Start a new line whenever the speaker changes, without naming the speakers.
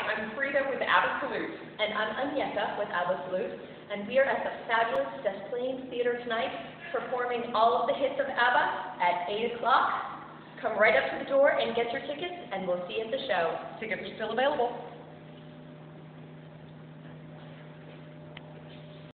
I'm Frida with ABBA Salute.
And I'm Agnetha with ABBA Salute. And we are at the fabulous Des Plaines Theater tonight, performing all of the hits of ABBA at 8 o'clock. Come right up to the door and get your tickets, and we'll see you at the show.
Tickets are still available.